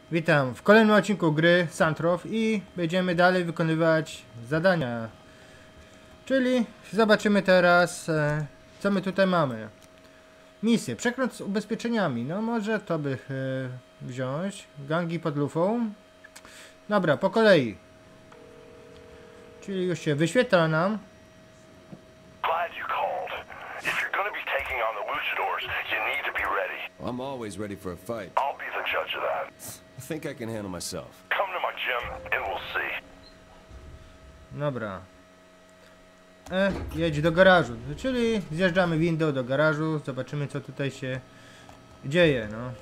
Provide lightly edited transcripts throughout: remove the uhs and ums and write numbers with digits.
Witam w kolejnym odcinku gry Santrow i będziemy dalej wykonywać zadania. Czyli zobaczymy teraz, co my tutaj mamy. Misję. Przekręt z ubezpieczeniami. No może to by wziąć. Gangi pod lufą. Dobra, po kolei. Czyli już się wyświetla nam. Glad you called. If you're gonna be taking on the luchadors, you need to be ready. I'm always ready for a fight. I'll be the judge of that. I think I can handle myself. Come to my gym and we'll see. Dobra. Jedź do garażu. Czyli zjeżdżamy windą do garażu. Zobaczymy, co tutaj się dzieje, no.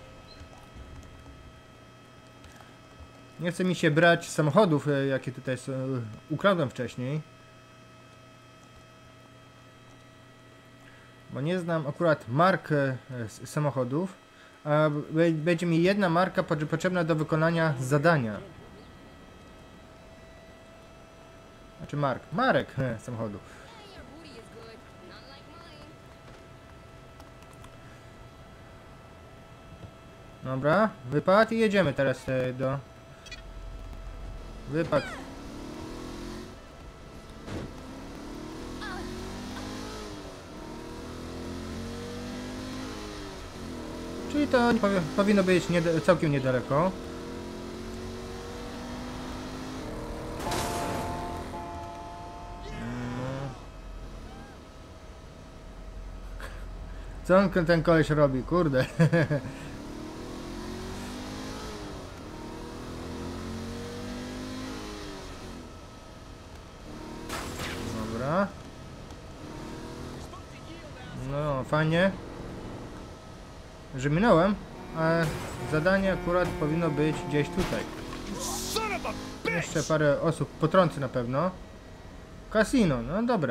Nie chce mi się brać samochodów, jakie tutaj są, ukradłem wcześniej. Bo nie znam akurat mark samochodów. A będzie mi jedna marka potrzebna do wykonania zadania. Znaczy marek samochodu. Dobra, wypad i jedziemy teraz do... Wypad. Czyli to powinno być całkiem niedaleko. Co on ten koleś robi? Kurde. Dobra. No, fajnie. Że minąłem, ale zadanie akurat powinno być gdzieś tutaj. Jeszcze parę osób potrącę na pewno. Casino, no dobra.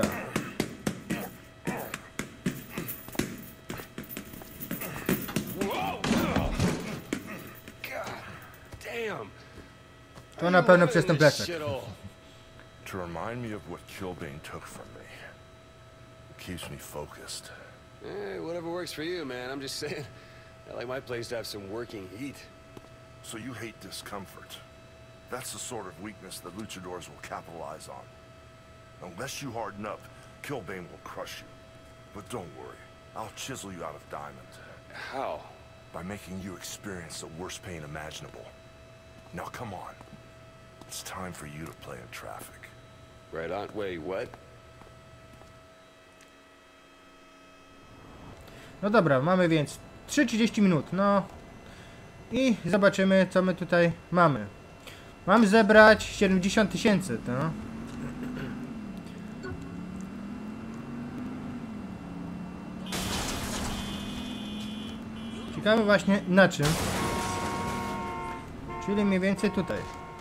To na pewno przez ten plecak. To remind me of what Killbane took from me. It keeps me focused. Hey, whatever works for you, man. I'm just saying. I like my place to have some working heat. So you hate discomfort. That's the sort of weakness the luchadors will capitalize on. Unless you harden up, Killbane will crush you. But don't worry, I'll chisel you out of diamond. How? By making you experience the worst pain imaginable. Now come on. It's time for you to play in traffic. Right on. Wait, what? No dobra, mamy więc 30 minut, no. I zobaczymy, co my tutaj mamy. Mam zebrać 70 000, no. Ciekawe właśnie na czym. Czyli mniej więcej tutaj.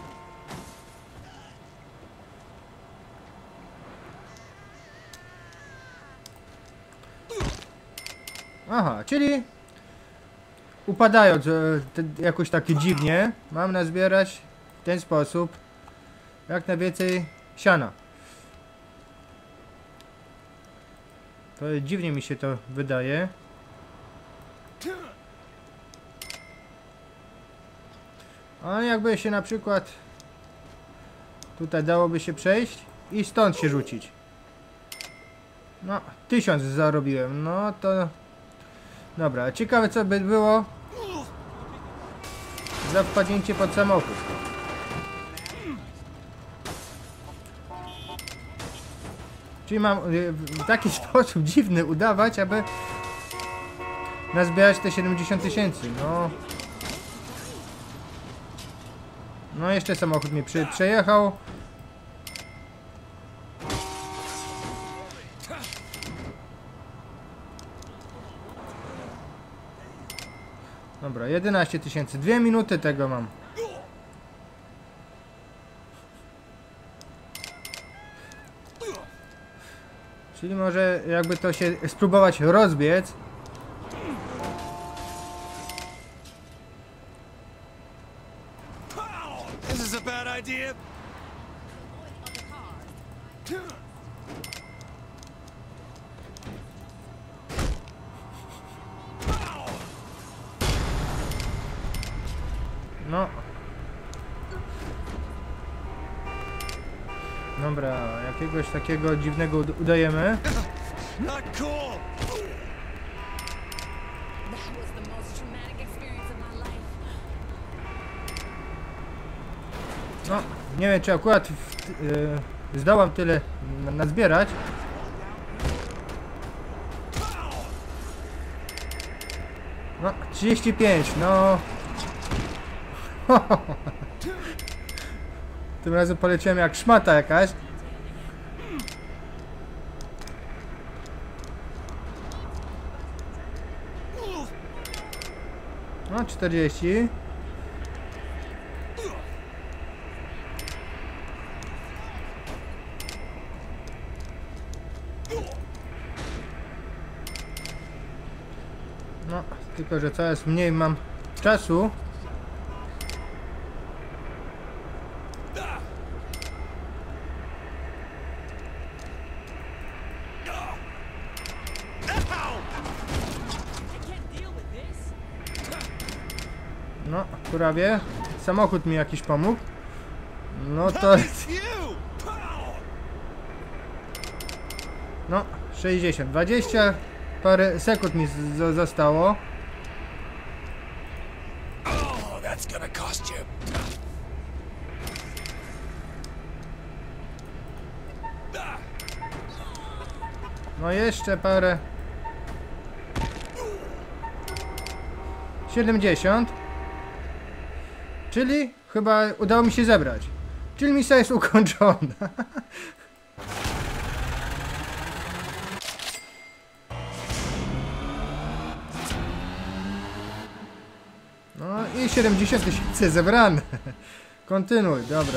Aha, czyli upadając jakoś takie dziwnie, mam nazbierać w ten sposób jak najwięcej siana. To dziwnie mi się to wydaje. A jakby się na przykład tutaj dałoby się przejść i stąd się rzucić. No, 1000 zarobiłem, no to... Dobra, ciekawe co by było za wpadnięcie pod samochód. Czyli mam w taki sposób dziwny udawać, aby nazbierać te 70 000, no. No jeszcze samochód mi przejechał. Dobra, 11 000, 2 minuty tego mam. Czyli może jakby to się spróbować rozbiec. This is a bad idea. No. Dobra, jakiegoś takiego dziwnego udajemy. Not cool! That was the most traumatic experience of my life. No, nie wiem czy akurat zdołam tyle nazbierać. No, 35, no. Tym razem poleciałem jak szmata jakaś. No, 40. No, tylko że coraz mniej mam czasu. No, prawie. Samochód mi jakiś pomógł. No to... No, 60. 20 parę sekund mi zostało. Oh, that's gonna cost you. No jeszcze parę. 70. Czyli chyba udało mi się zebrać. Czyli misja jest ukończona. No i 70 000 zebrane. Kontynuuj, dobra.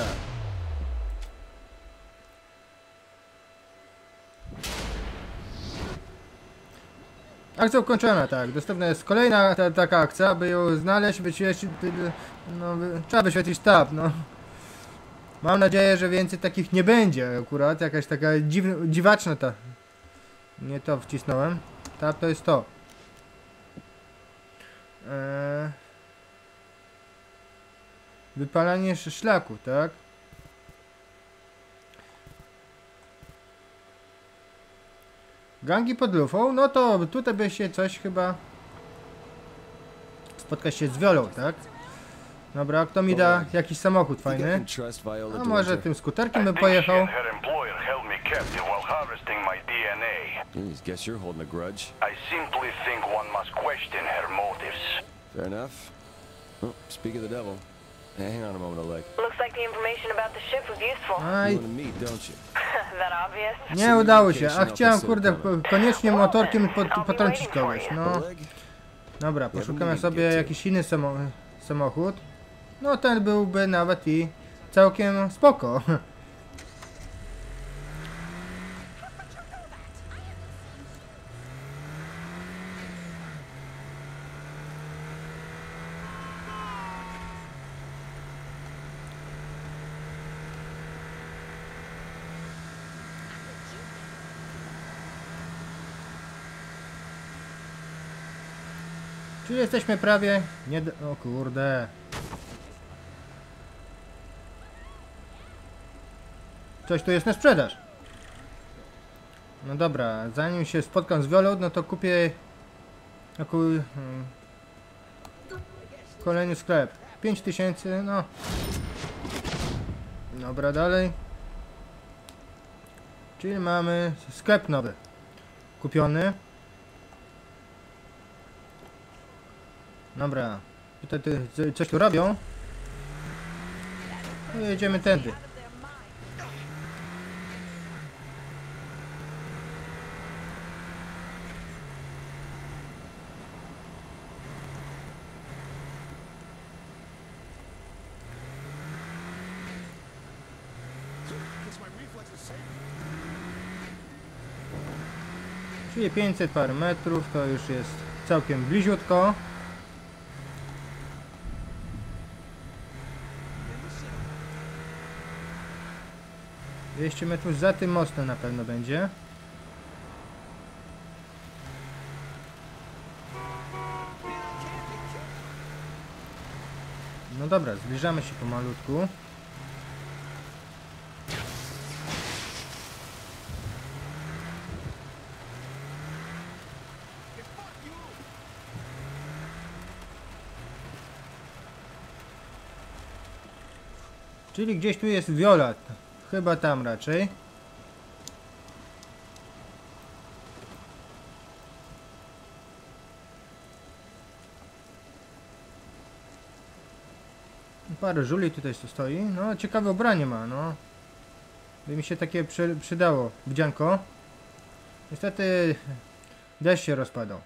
Akcja ukończona, tak. Dostępna jest kolejna taka akcja, aby ją znaleźć, wyświetlić, no, trzeba wyświetlić tab, no. Mam nadzieję, że więcej takich nie będzie akurat, jakaś taka dziwaczna ta. Nie to wcisnąłem. Tab to jest to. Wypalanie szlaku, tak? Gangi pod lufą, no to tutaj by się coś chyba spotkać się z Wiolą, tak? Dobra, kto mi da jakiś samochód Think I fajny? can trust Viola A może Duarte? tym skuterkiem bym pojechał? Her employer held me captive while harvesting my DNA. Jeez, guess you're holding a grudge. I simply think one must question her motives. Fair enough. Oh, speak of the devil. Hey, hang on a moment, Oleg. Looks like the information about the ship was useful. Aj, You want to meet, don't you? That obvious? nie udało się, a chciałem kurde koniecznie motorkiem potrącić kogoś, no. Oleg? Dobra, poszukamy sobie jakiś inny samochód. No ten byłby nawet i całkiem spoko. Czyli jesteśmy prawie nie... O kurde. Coś tu jest na sprzedaż. No dobra, zanim się spotkam z Wiolą, no to kupię kolejny sklep. 5000, no. Dobra, dalej. Czyli mamy sklep nowy. Kupiony. Dobra, tutaj coś tu robią. No jedziemy tędy. Czyli 500 parę metrów, to już jest całkiem bliziutko. Metrów za tym mostem na pewno będzie. No dobra, zbliżamy się pomalutku. Czyli gdzieś tu jest Viola. Chyba tam raczej. Parę żuli tutaj stoi. No, ciekawe ubranie ma, no. By mi się takie przydało. Wdzianko. Niestety deszcz się rozpadał.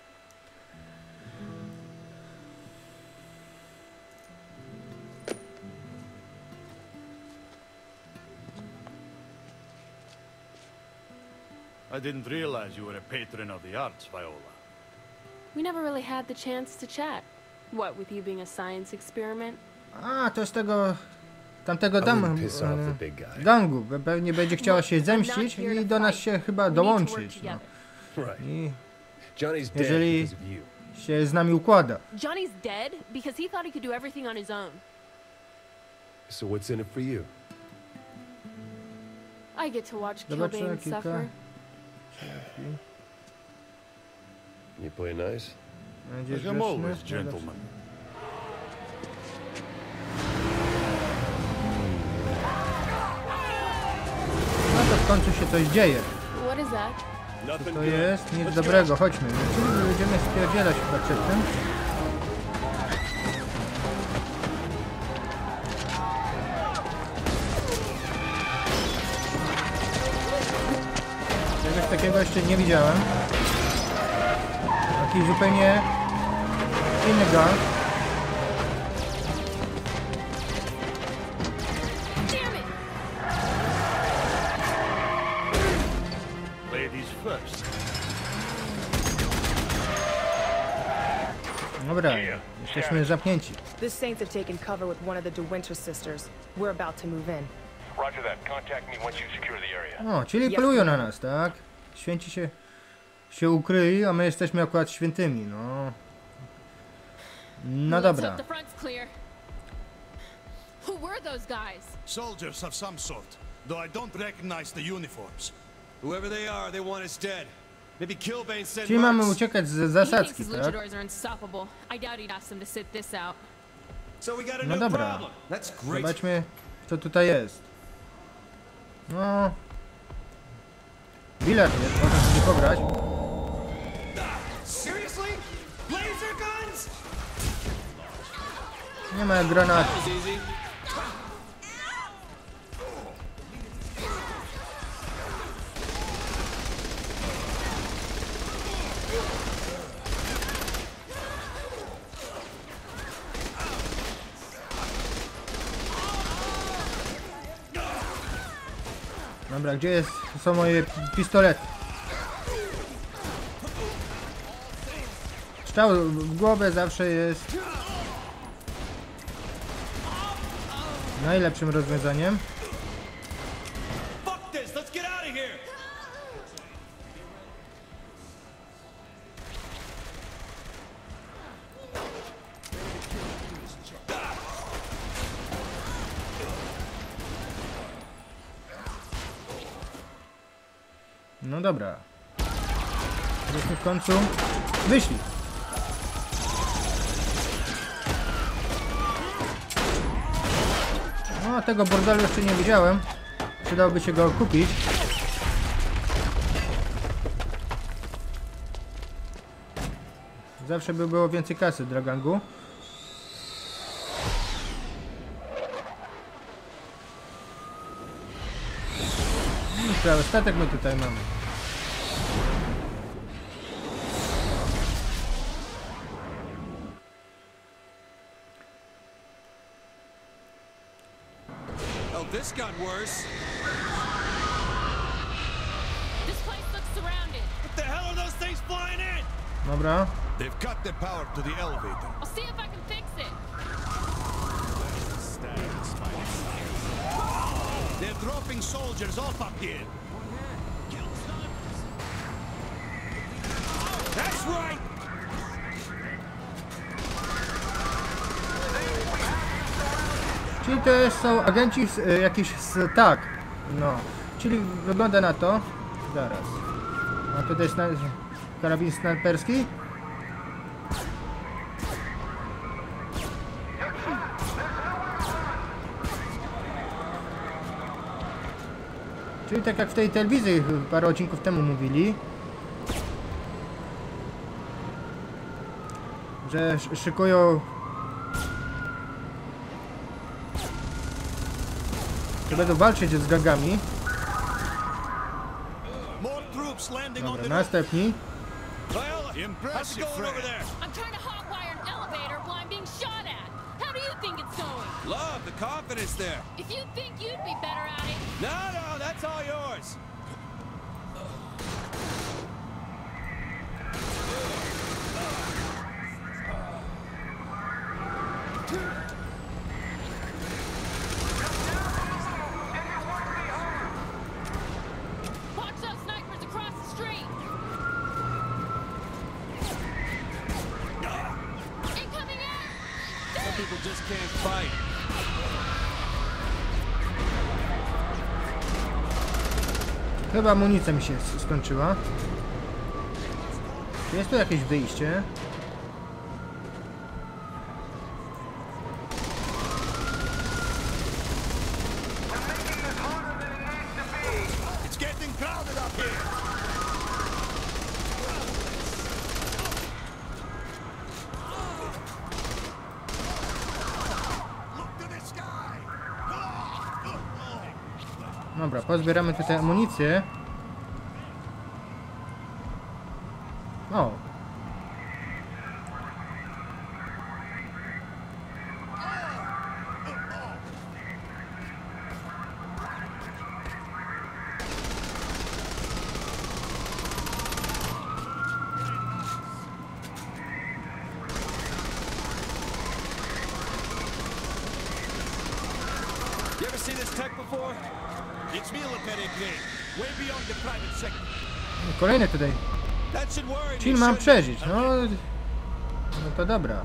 I didn't realize you were a patron of the arts, Viola. We never really had the chance to chat. What, with you being a science experiment? A, to z tego... Tamtego tam... Piss off the big guy. gangu. Pewnie będzie chciała się zemścić i do nas się chyba dołączyć. No. Right. I Johnny's dead jeżeli because of you. się z nami układa. Johnny's dead because he thought he could do everything on his own. So what's in it for you? I get to watch Zobaczmy Killbane kilka... suffer. You play nice? Będzie Like I'm grzeczny. always, gentlemen. No to w końcu się coś dzieje. What is that? To jest nic dobrego, chodźmy. Czyli będziemy spierdzielać chyba przed tym. Czegoś takiego jeszcze nie widziałem. Taki zupełnie inny gang. Damn it! Ladies first. Dobra, jesteśmy zamknięci. The Saints have taken cover with one of the De Winter sisters. We're about to move in. Roger that. Contact me once you secure the area. O, czyli polują na nas, tak? Święci się ukryli, a my jesteśmy akurat świętymi, no. No Let's dobra. hope the front's clear. Who were those guys? Soldiers of some sort, though I don't recognize the uniforms. Whoever they are, they want us dead. Maybe Killbane sent Czyli mamy mercs. uciekać z He thinks zasadzki, his tak? luchadors are unstoppable. I doubt he'd ask them to sit this out. So we got a No new dobra. problem. That's great. Zobaczmy, co tutaj jest. No. Bilet jest, można sobie pobrać. Seriously? Laser guns? Nie ma jak granat. That was easy. Dobra, gdzie są moje pistolety? Strzał w głowę zawsze jest najlepszym rozwiązaniem. Fuck this. Let's get out of here. No dobra. Żeśmy w końcu wyszli. No, tego bordelu jeszcze nie widziałem. Przydałoby się go kupić. Zawsze by było więcej kasy dla gangu. Cały statek my tutaj mamy. Oh, this got worse. This place looks surrounded. What the hell are those things flying in? Dobra. They've cut the power to the elevator. I'll see if I can fix it. They're dropping soldiers off up here. That's right! Czyli to są agenci jakiś tak. No. Czyli wygląda na to. Zaraz. A to jest karabin snajperski. Czyli tak jak w tej telewizji parę odcinków temu mówili, że szykują, że będą walczyć z gangami. Dobra, następni. Impressive, friend. I'm trying to hotwire an elevator while I'm being shot at. How do you think it's going? Love the confidence there. If you think you'd be better at it, No, that's all yours. watch those snipers across the street. Incoming in! Some people just can't fight. Chyba amunicja mi się skończyła. Czy jest tu jakieś wyjście? It's getting crowded up here. Look to the sky. Dobra, pozbieramy tutaj amunicję. O! You ever seen this tech before? It's military grade, way beyond the private sector. Kolejny tutaj. That should worry Czyli me, mam shouldn't it? przeżyć, no. No to dobra.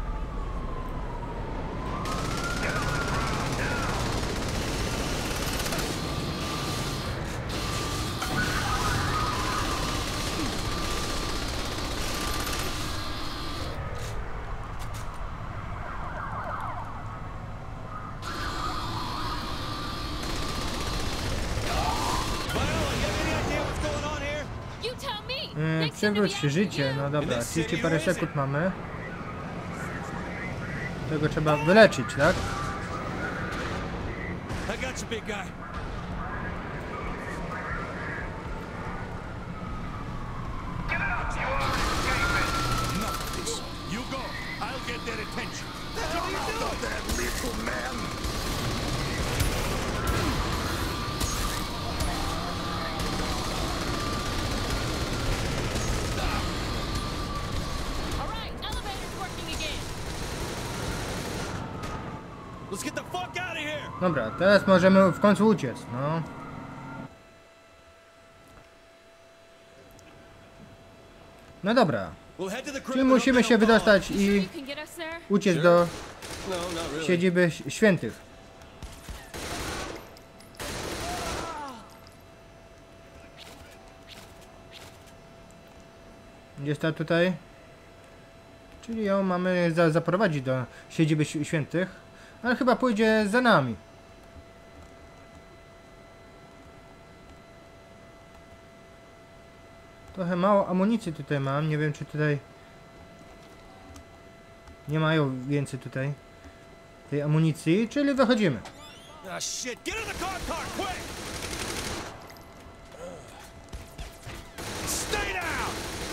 You tell me. Next thing to Przywróć be życie, asking no you. dobra. 30 parę sekund mamy. Tego trzeba wyleczyć, tak? I got you, big guy. Enough of this. You go. I'll get their attention. Come out of there, little man. All right, elevator's working again. Let's get the fuck out of here. Dobra, teraz możemy w końcu uciec, no. No dobra, We'll head to the crib czyli and musimy open się a bomb. wydostać You sure i you can get us there? uciec do No, not really. siedziby świętych. Gdzie jest ta tutaj? Czyli ją mamy zaprowadzić do siedziby świętych, ale chyba pójdzie za nami. Trochę mało amunicji tutaj mam, nie wiem czy tutaj nie mają więcej tutaj tej amunicji, czyli wychodzimy. Ah, shit. Get in the car, quick! Stay down!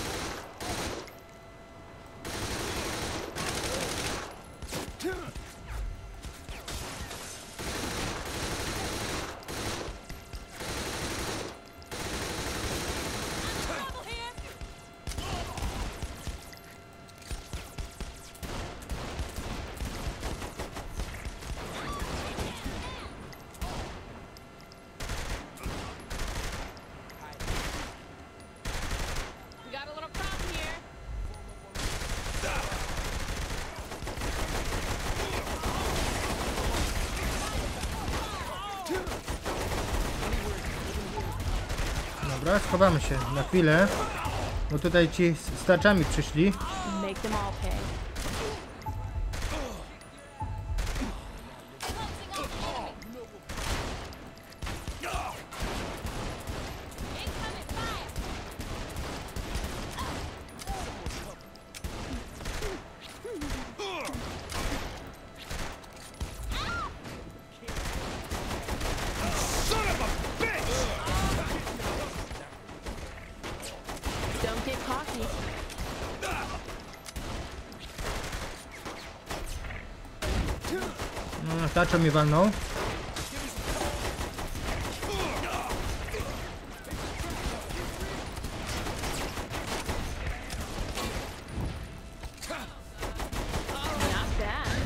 Trouble here. Dobra, schowamy się na chwilę, bo tutaj ci z tarczami przyszli. Make them all pay. Don't get cocky. No, tarczą mi walnął. Not bad.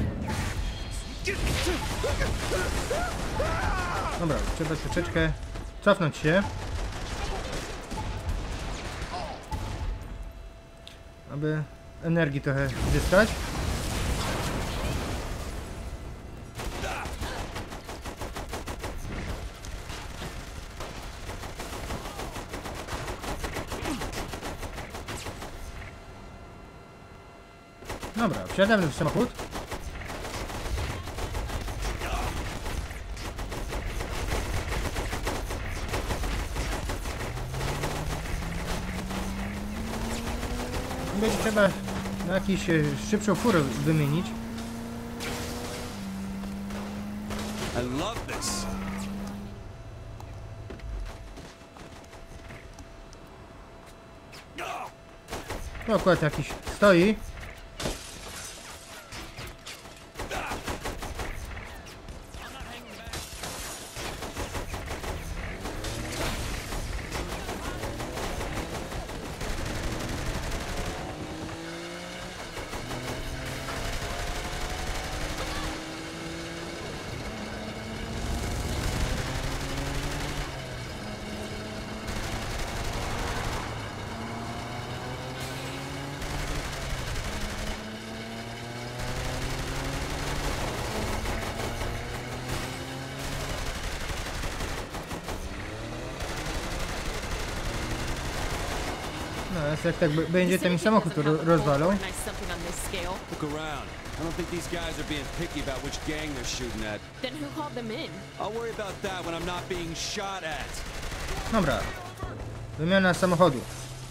Dobra, trzeba troszeczkę cofnąć się, aby energii trochę zyskać. Dobra, wsiadamy w samochód. Będzie trzeba na jakąś szybszą furę wymienić. I love this. Tu akurat jakiś stoi. No, jak tak będzie, ten samochód rozwalał. Nice something on this scale. Look around. I don't think these guys are being picky about which gang they're shooting at. Then who called them in? I'll worry about that when I'm not being shot at. Dobra. Wymiana samochodu.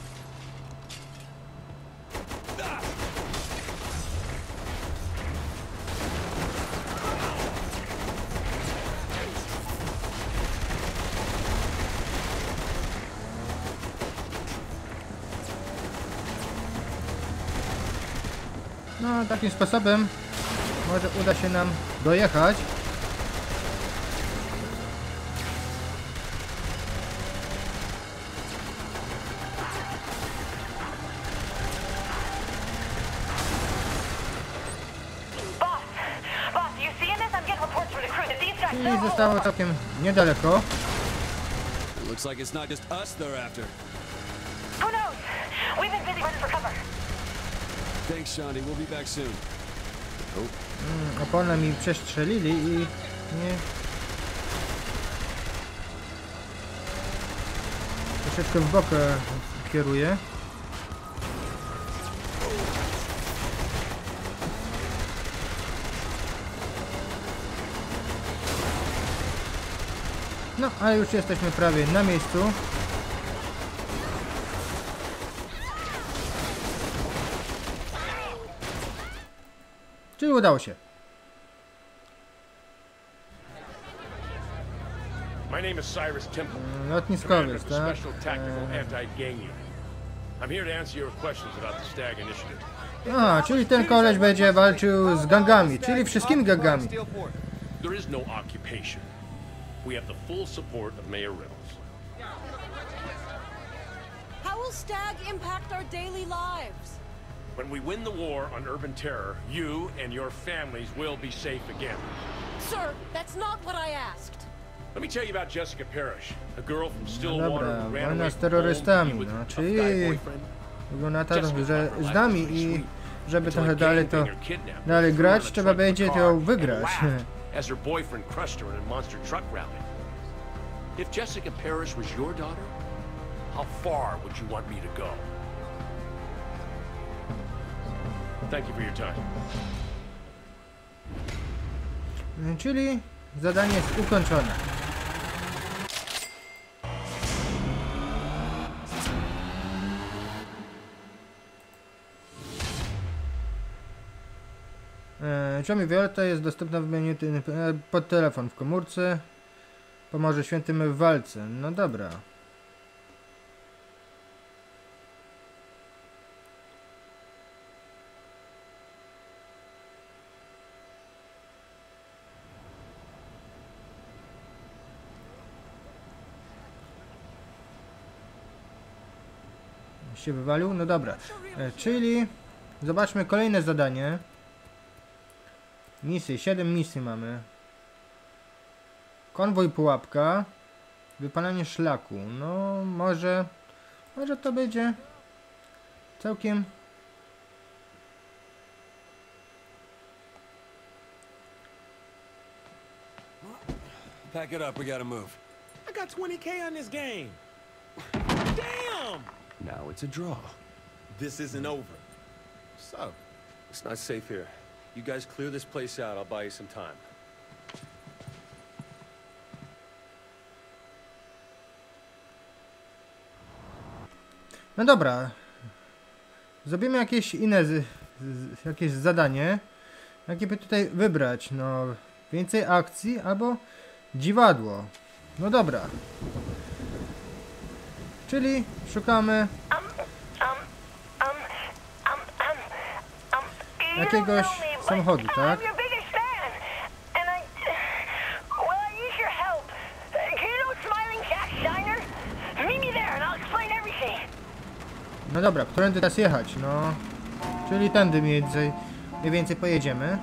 No, takim sposobem może uda się nam dojechać. I zostało całkiem niedaleko. It looks like it's not just us they're after. Who knows? We've been busy running for cover. Thanks, Shandy. We'll be back soon. Opony mi przestrzelili i nie... Troszeczkę w bok kieruję. No, ale już jesteśmy prawie na miejscu. Czyli udało się. My name is Cyrus Temple, Lotniskowiec, commander of the tak? Special Tactical Anti-Gang Unit. I'm here to answer your questions about the Stag Initiative. A, czyli ten koleś będzie walczył z gangami, czyli wszystkimi gangami. There is no occupation. We have the full support of Mayor Reynolds. How will Stag impact our daily lives? When we win the war on urban terror, you and your families will be safe again. Sir, that's not what I asked. Let me tell you about Jessica Parrish, a girl from No Stillwater dobra, who ran wojna away z from terrorystami, home with no, a czyli guy boyfriend. wygląda na to, że z nami i żeby trochę dalej to dalej grać, trzeba będzie to wygrać. As her boyfriend crushed her in a monster truck rally. If Jessica Parrish was your daughter, How far would you want me to go? Thank you for your time. Czyli zadanie jest ukończone. Xiaomi Violeta jest dostępna w menu pod telefon w komórce. Pomoże świętym w walce. No dobra. Się wywalił? No dobra. Czyli zobaczmy kolejne zadanie. Misje, 7 misji mamy. Konwoj pułapka. Wypalanie szlaku. No może to będzie całkiem... Pack it up, we gotta move. I got 20K on this game. Damn! Now it's a draw. This isn't over. So, It's not safe here. You guys clear this place out, I'll buy you some time. No dobra. Zrobimy jakieś inne jakieś zadanie. Jakie by tutaj wybrać? No, więcej akcji albo dziwadło. No dobra. Czyli szukamy jakiegoś samochodu, tak? No dobra, którędy teraz jechać? No, czyli tędy mniej więcej pojedziemy.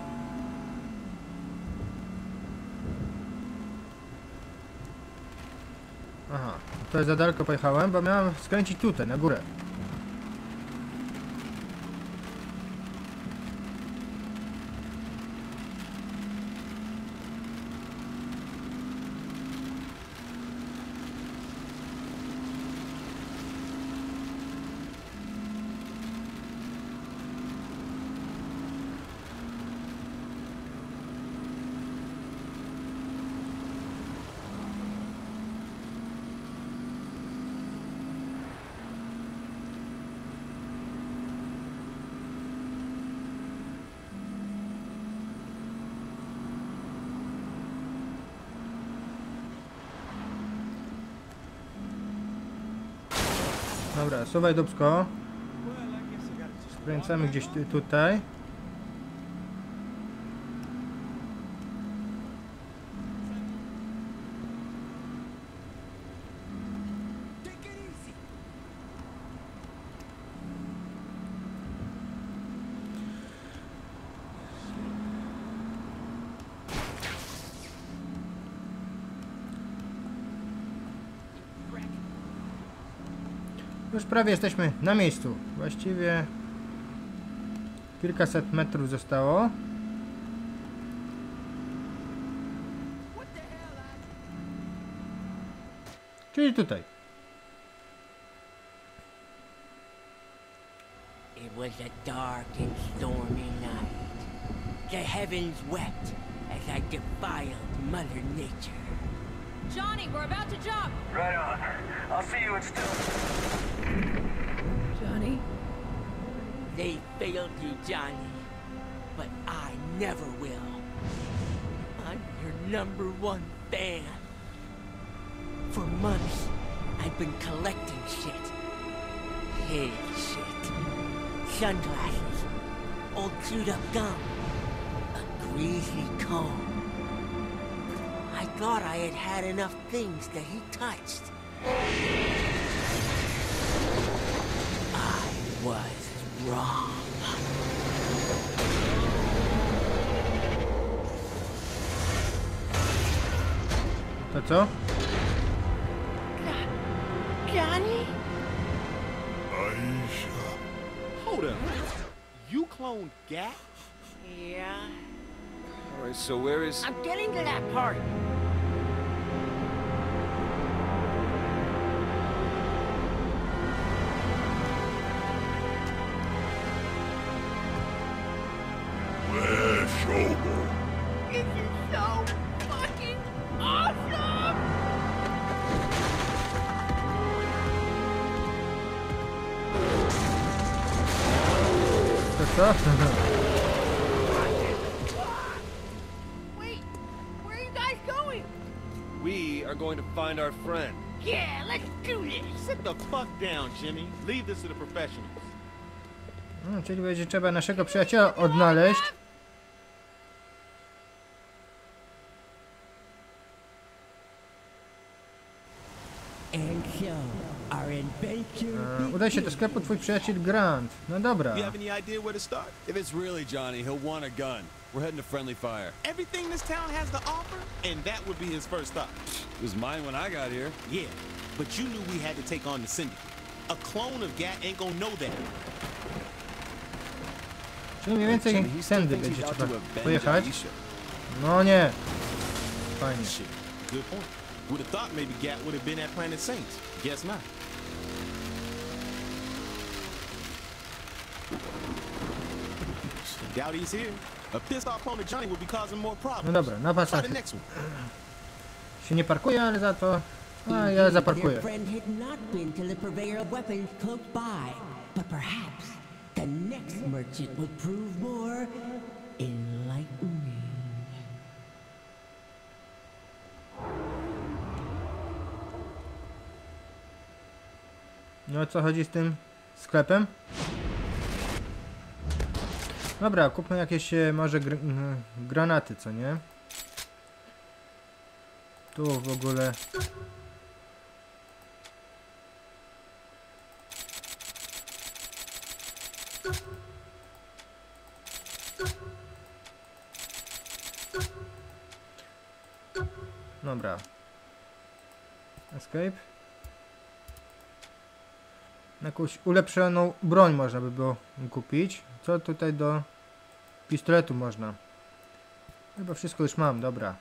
Aha, to jest za daleko pojechałem, bo miałem skręcić tutaj, na górę. Dobra, suwaj dupsko. Skręcamy gdzieś tutaj. Już prawie jesteśmy na miejscu. Właściwie kilkaset metrów zostało. Czyli tutaj. It was a dark and stormy night. The heavens wept as I defiled Mother Nature. Johnny, we're about to jump. Right on. I'll see you in Johnny? They failed you, Johnny, but I never will. I'm your #1 fan. For months, I've been collecting shit. His shit. Sunglasses, old chewed up gum, a greasy comb. I thought I had had enough things that he touched. I was wrong. To co? Johnny? Aisha. hold up. You cloned Gat? Yeah. All right, so where is... I'm getting to that part. This is so fucking awesome! To co? Wait, where are you guys going? We are going to find our friend. Yeah, let's do this! Sit the fuck down, Jimmy. Leave this to the professionals. Czyli będzie trzeba naszego przyjaciela odnaleźć. And so, our adventure Udaj się do sklepu twój przyjaciel Grant. No dobra. You have any idea where to start? If it's really Johnny, he'll want a gun. We're heading to Friendly Fire. Everything this town has to offer, and that would be his first stop. It was mine when I got here. Yeah, but you knew we had to take on the Syndicate. A clone of Gat ain't gonna know that. Czyli mniej więcej Jimmy, he still tędy thinks będzie he's out trzeba to avenge pojechać. Aisha. No nie. Fajnie. Shit, good point. Would have thought maybe Gat would have been at Planet Saints. Guess not. Doubt he's here. A pissed off pony Johnny will be causing more problems. No dobra, na Try pasach the next one. się nie parkuje, ale za to... A ja zaparkuję. Their friend had not been to the purveyor of weapons close by, but perhaps the next merchant would prove more enlightening. No o co chodzi z tym sklepem? Dobra, kupmy jakieś może granaty, co nie? Tu w ogóle... Dobra. Escape. Jakąś ulepszoną broń można by było kupić. Co tutaj do pistoletu można? Chyba wszystko już mam, dobra.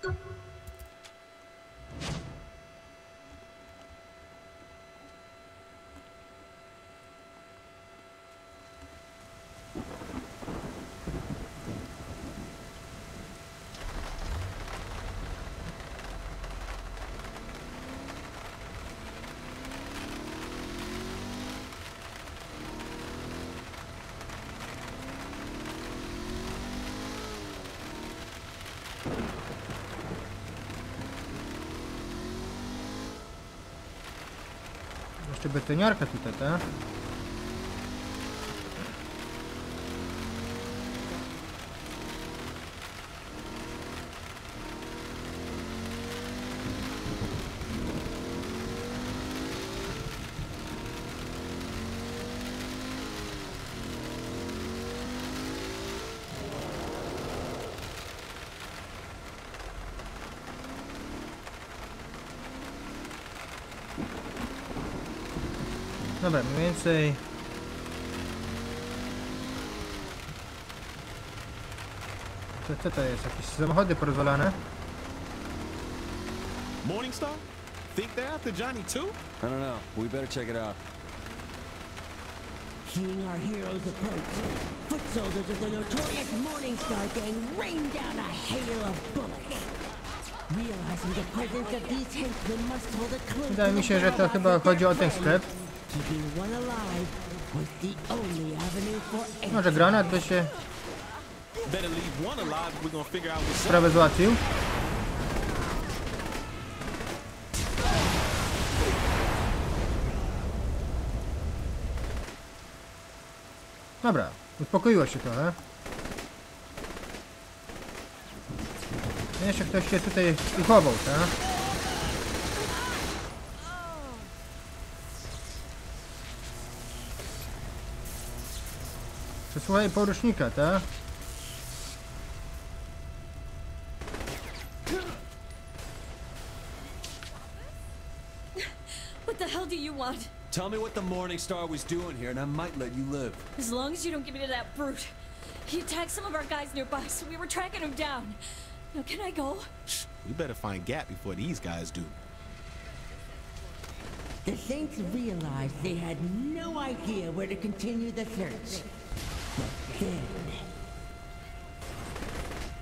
Jeszcze betoniarka tutaj, tak? Dobra, mniej więcej... Co to jest? Jakieś samochody porozwalane? Morningstar? Think they're after Johnny too? I don't know. We better check it out. Seeing our heroes approach, foot soldiers of the notorious Morningstar gang rain down a hail of bullets. Realizing the presence of these henchmen must hold a close. Wydaje mi się, że to chyba chodzi o ten sklep. Keeping one alive was the only avenue for exit. Może granat by się Better leave one alive if we're gonna figure out what's up. sprawę załatwił. Dobra, uspokoiło się trochę. Jeszcze ktoś się tutaj uchował, tak? Przesłuchaj porucznika, tak? What the hell do you want? Tell me what the Morningstar was doing here, and I might let you live. As long as you don't give me to that brute. He attacked some of our guys nearby, so we were tracking him down. Now can I go? Shh, we better find Gat before these guys do. The Saints realized they had no idea where to continue the search. But then...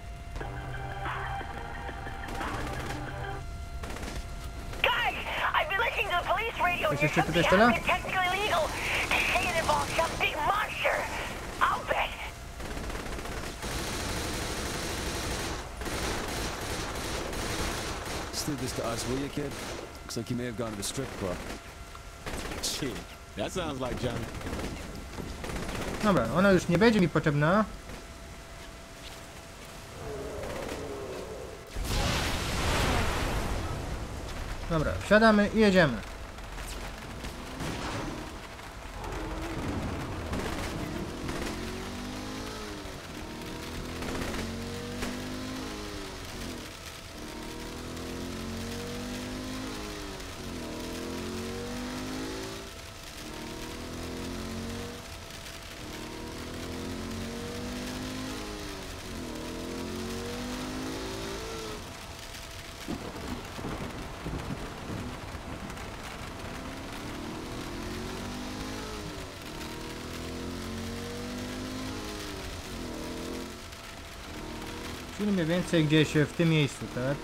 radio Jest near jeszcze tutaj something tyle? hasn't been technically legal. They say it involves some big monster. I'll bet. Just leave this to us, will you, kid? Looks like you may have gone to the strip club. Shit, that sounds like Johnny. Dobra, ona już nie będzie mi potrzebna. Dobra, wsiadamy i jedziemy. Czyli mniej więcej gdzieś w tym miejscu, tak?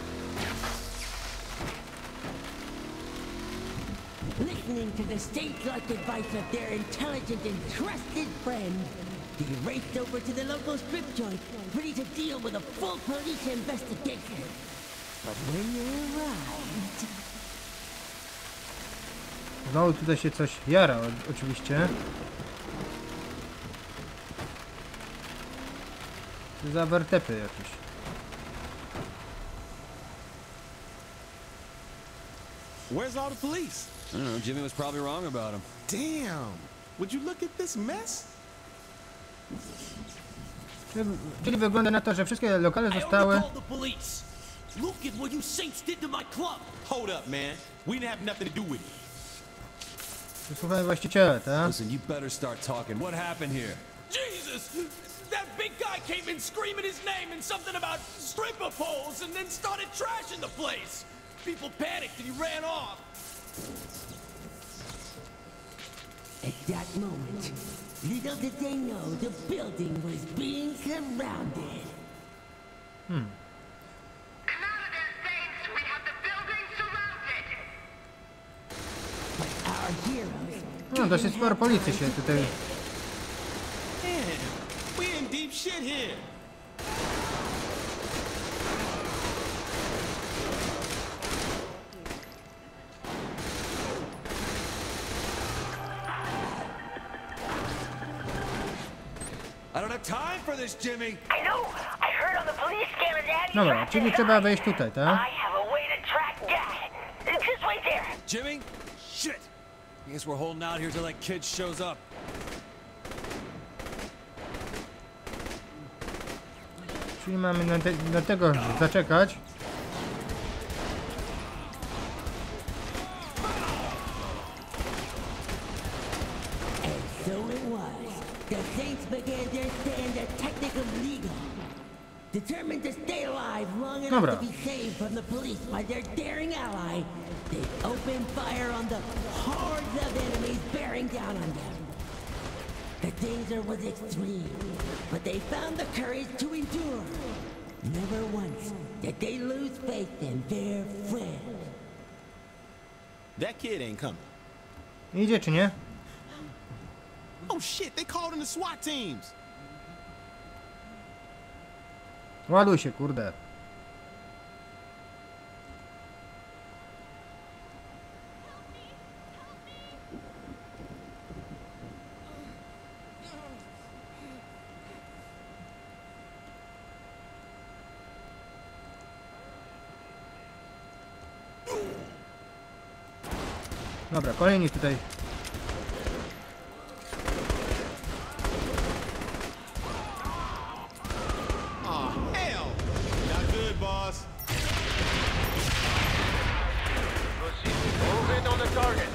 Listening to the state-like advice of their intelligent and trusted friend, they raced over to the local strip joint, ready to deal with a full police investigation. But when they arrived... Znowu tutaj się coś jara, oczywiście. Za wertepy jakieś. Where's all the police? I don't know, Jimmy was probably wrong about him. Damn. Would you look at this mess? Czyli wygląda na to, że wszystkie lokale zostały... Look at what you saints did to my club. Hold up, man. We didn't have nothing to do with it. Słuchaj właściciele, tak? Listen, you better start talking. What happened here? Jesus! That big guy came in screaming his name and something about stripper poles and then started trashing the place. People panicked and he ran off. At that moment, little did they know the building was being surrounded. But our heroes... No, dosyć sporo policji się tutaj... Man, we in deep shit here. I don't have time for this, Jimmy! I know. I heard on the police scanner that he Dobra, tried to czyli help. trzeba wejść tutaj, tak? I have a way to track that. Just wait there. Jimmy? Shit! I guess we're holding out here till that kid shows up. Czyli mamy na tego zaczekać. And so it was. The Saints began their stand at technical legal. Determined to stay alive long enough Dobra. to be saved from the police by their daring ally, they opened fire on the hordes of enemies bearing down on them. The danger was extreme, but they found the courage to endure. Never once did they lose faith in their friend. That kid ain't coming. Idzie czy nie? Oh shit, they called in the SWAT teams. Ładuj się, kurde. Dobra, kolejni tutaj. Oh, hell. Not good, boss. Move in on the target.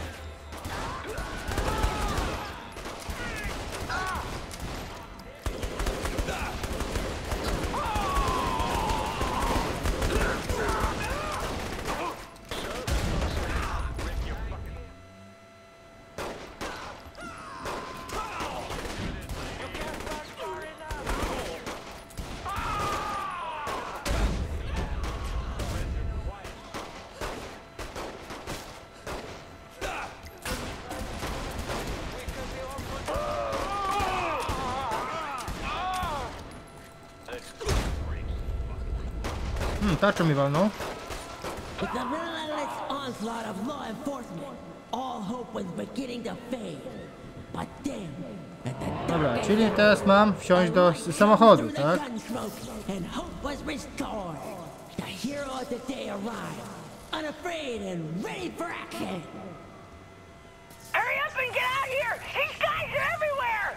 Tarczą mi walną. With the relentless onslaught of law enforcement, all hope was beginning to fade. But then, at the Dobra, czyli teraz mam wsiąść do samochodu, tak? and hope was restored. The hero of the day arrived, unafraid and ready for action. Hurry up and get out here! These guys are everywhere!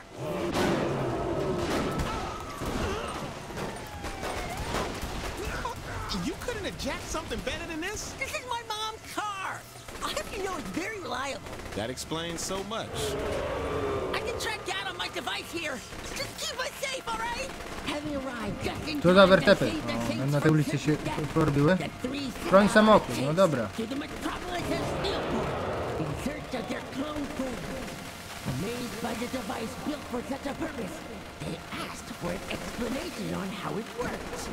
You couldn't have jacked something better than this? This is my mom's car. I have to know it's very reliable. That explains so much. I can track down on my device here. Just keep us safe, all right? Having arrived just in Co za time to wertepy? save the O, Saints na tej from ulicy się death. porobiły. The three Broń set samochód, out no dobra. to the metropolis of Steelport in search of their clone twins. Amazed by the device built for such a purpose, they asked for an explanation on how it works.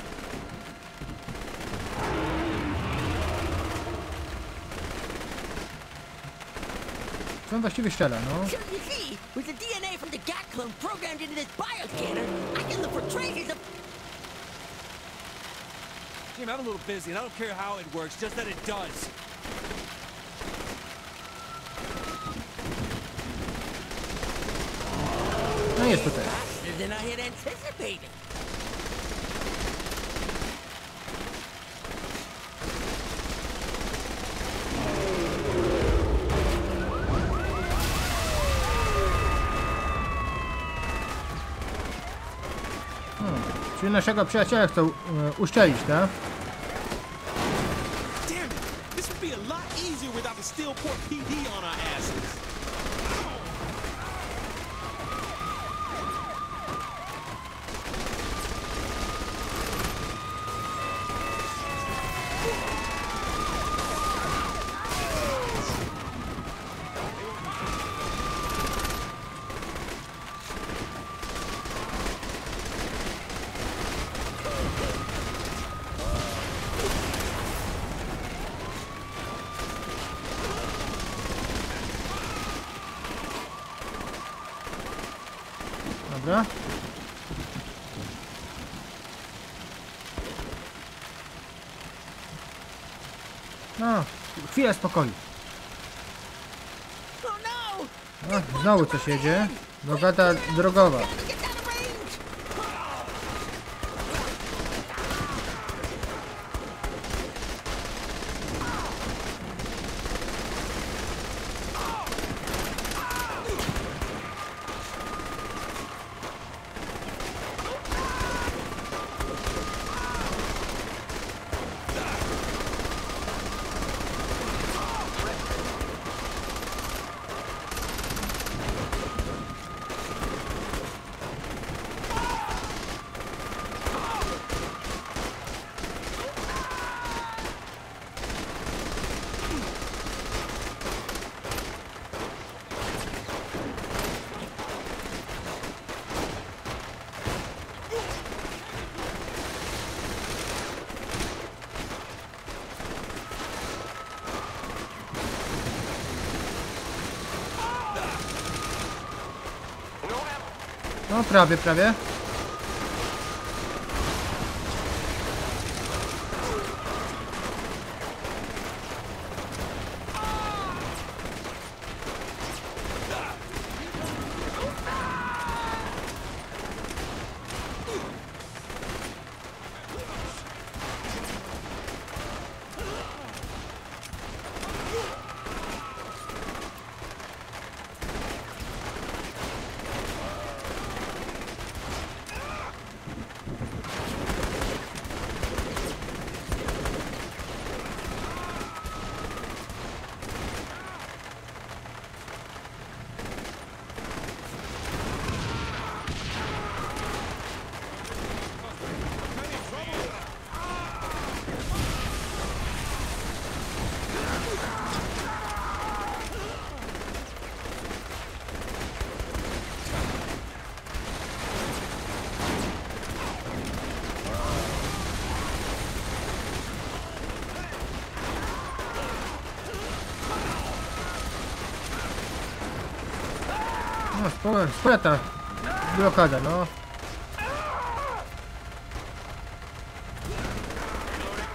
Co on właściwie strzela, no? So you see, with the DNA from the GAT clone programmed into this bioscanner, I can look for traces of... Jim, I'm a little busy, and I don't care how it works, just that it does. No jest tutaj. faster than I had anticipated. Czyli naszego przyjaciela chcą uszczelić, tak? Damn it! This would be a lot easier without the Steelport PD on our asses. Dobra. No, chwila spokoju. No, znowu coś jedzie. Bogata drogowa. No, prawie, prawie. No, spora ta blokada, no.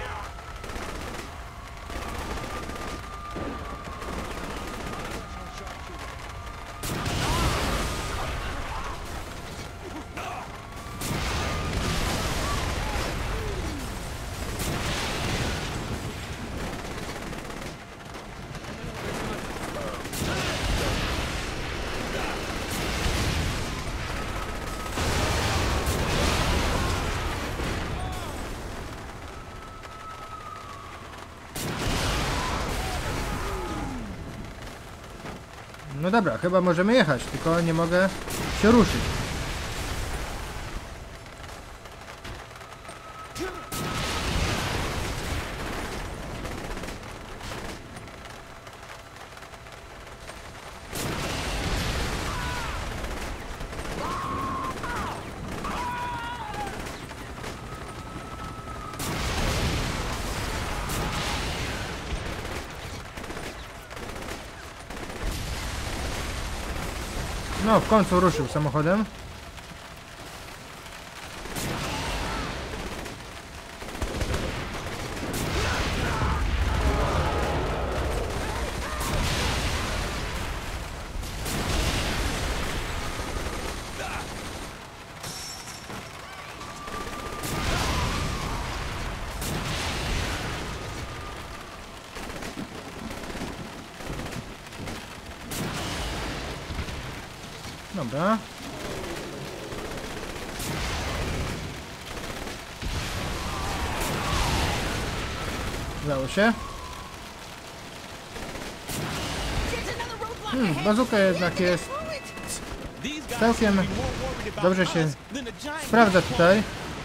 No dobra, chyba możemy jechać, tylko nie mogę się ruszyć. No, w końcu ruszył samochodem. Dobra. Udało się. Bazuka jednak jest całkiem dobrze się sprawdza tutaj.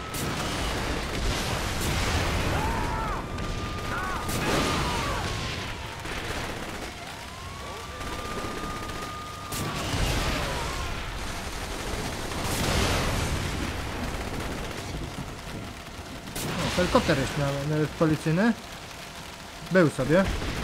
Helikopter jest policyjny. Był sobie.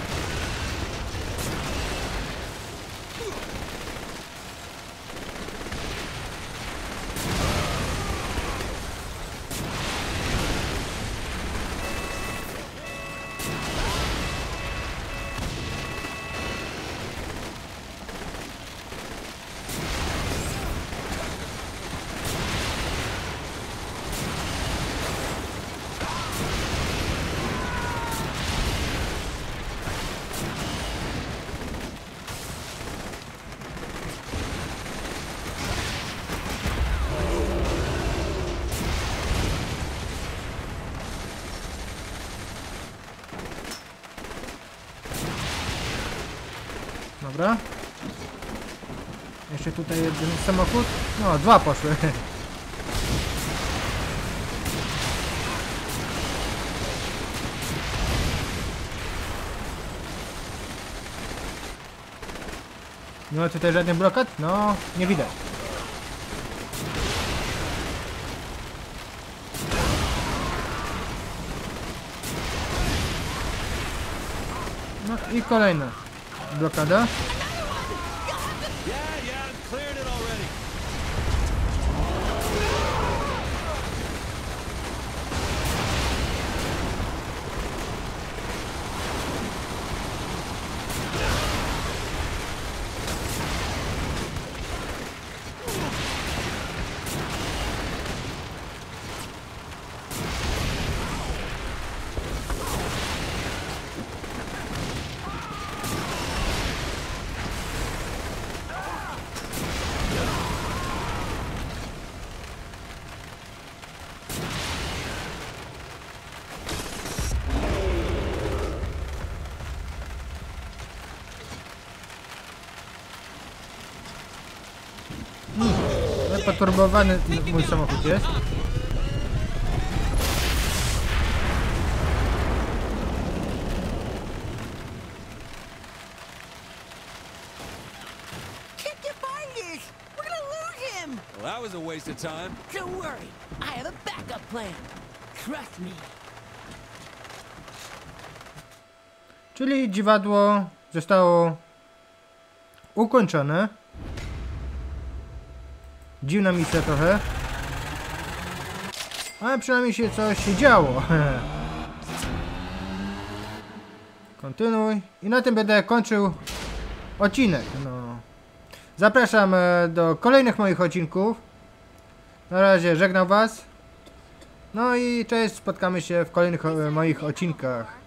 Dobra. Jeszcze tutaj jeden samochód. No, dwa poszły. Nie ma tutaj żadnych blokad? No, nie widać. No i kolejna blokada. Poturbowany mój samochód jest. Well, that was a waste of time. Don't worry, I have a backup plan. Trust me. Czyli dziwadło zostało ukończone. Dziwna misja trochę. Ale przynajmniej się coś działo. Kontynuuj. I na tym będę kończył odcinek. No. Zapraszam do kolejnych moich odcinków. Na razie żegnam was. No i cześć, spotkamy się w kolejnych moich odcinkach.